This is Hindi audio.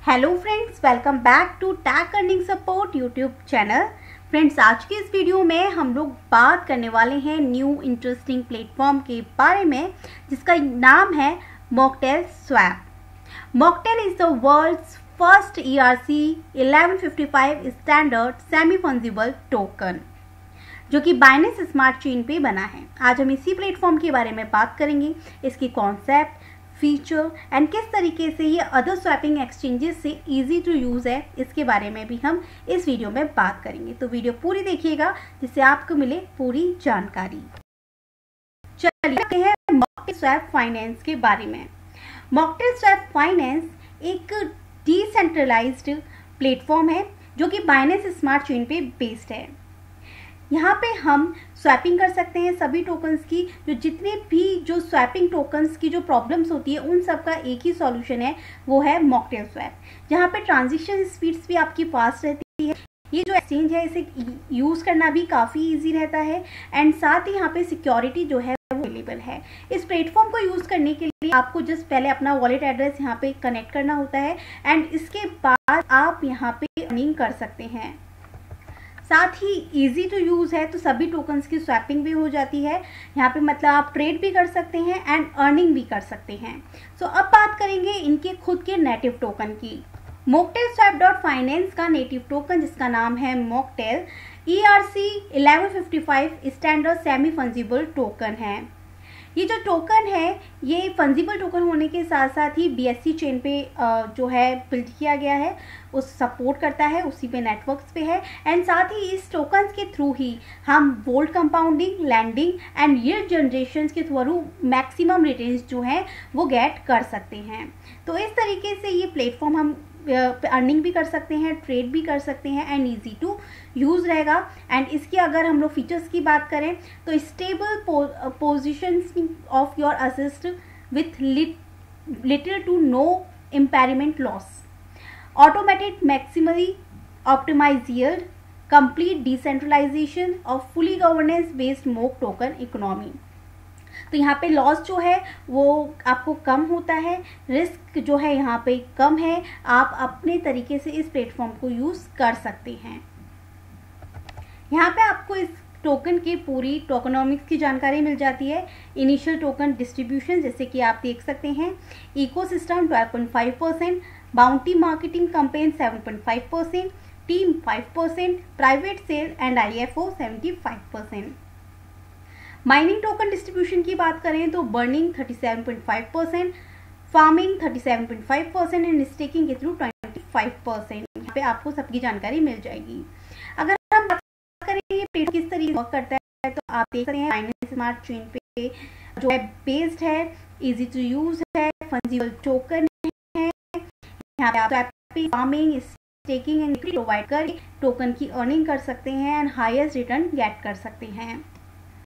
Hello friends, welcome back to tag earning support YouTube channel. Friends, आज के इस वीडियो में हम लोग बात करने वाले हैं न्यू इंटरेस्टिंग प्लेटफॉर्म के बारे में जिसका नाम है mocktail swap. Mocktail is the world's first ERC 1155 standard semi fungible token जो कि बाइनेंस स्मार्ट चेन पे बना है। आज हम इसी प्लेटफॉर्म के बारे में बात करेंगे, इसकी कॉन्सेप्ट, फीचर एंड किस तरीके से ये अदर स्वैपिंग एक्सचेंजेस से इजी टू यूज़ है, इसके बारे में भी हम इस वीडियो में बात करेंगे। तो वीडियो पूरी देखिएगा जिससे आपको मिले पूरी जानकारी। चलिए आते हैं मॉकटेल स्वैप फाइनेंस के बारे में। मॉकटेल स्वैप फाइनेंस एक डिसेंट्रलाइज्ड प्लेटफॉर्म है जो कि बाइनेंस स्मार्ट चेन पे बेस्ड है। यहाँ पे हम स्वैपिंग कर सकते हैं सभी टोकन्स की। जितने भी जो स्वैपिंग टोकन्स की जो प्रॉब्लम्स होती है उन सब का एक ही सॉल्यूशन है, वो है मॉकटेल स्वैप। जहाँ पे ट्रांजिशन स्पीड्स भी आपकी फास्ट रहती है। ये जो एक्सचेंज है इसे यूज़ करना भी काफ़ी इजी रहता है एंड साथ ही यहाँ पे सिक्योरिटी जो है वो अवेलेबल है। इस प्लेटफॉर्म को यूज़ करने के लिए आपको जस्ट पहले अपना वॉलेट एड्रेस यहाँ पे कनेक्ट करना होता है एंड इसके बाद आप यहाँ पे अर्निंग कर सकते हैं। साथ ही इजी टू यूज़ है तो सभी टोकन्स की स्वैपिंग भी हो जाती है। यहाँ पे मतलब आप ट्रेड भी कर सकते हैं एंड अर्निंग भी कर सकते हैं। सो अब बात करेंगे इनके खुद के नेटिव टोकन की। मॉकटेल स्वैप डॉट फाइनेंस का नेटिव टोकन जिसका नाम है mocktail ERC 1155 standard semi fungible token है। ये जो टोकन है ये फंजिबल टोकन होने के साथ साथ ही BSC चेन पे जो है बिल्ड किया गया है, उस सपोर्ट करता है, उसी पे नेटवर्क्स पे है एंड साथ ही इस टोकन्स के थ्रू ही हम vault compounding, lending and yield generation के थ्रू मैक्सिमम रिटर्न्स जो हैं वो गेट कर सकते हैं। तो इस तरीके से ये प्लेटफॉर्म हम अर्निंग भी कर सकते हैं, ट्रेड भी कर सकते हैं एंड इजी टू यूज़ रहेगा। एंड इसकी अगर हम लोग फीचर्स की बात करें तो stable positioning of your asset with little to no impairment loss, automated maximally optimise yield, complete decentralisation of fully governance based mock token economy. तो यहाँ पे लॉस जो है वो आपको कम होता है, रिस्क जो है यहाँ पे कम है, आप अपने तरीके से इस प्लेटफॉर्म को यूज़ कर सकते हैं। यहाँ पे आपको इस टोकन की पूरी टोकनॉमिक्स की जानकारी मिल जाती है। इनिशियल टोकन डिस्ट्रीब्यूशन जैसे कि आप देख सकते हैं, ecosystem 12.5%, bounty marketing campaign 7.5%, team 5%, private sale and IFO 75%। Mining token distribution की बात करें तो बर्निंग 37.5%, फार्मिंग 37.5% एंड स्टेकिंग के थ्रू 25%। यहाँ पे आपको सबकी जानकारी मिल जाएगी। अगर हम बात करें ये प्लेटफॉर्म किस तरीके से वर्क करता है तो आप देख रहे हैं बाइनेंस स्मार्ट चेन पे जो है बेस्ड है, इजी टू यूज है, फंजिबल टोकन है। यहाँ पे आप फार्मिंग, स्टेकिंग एंड प्रोवाइड कर टोकन की अर्निंग कर सकते हैं एंड हाईएस्ट रिटर्न गेट कर सकते हैं।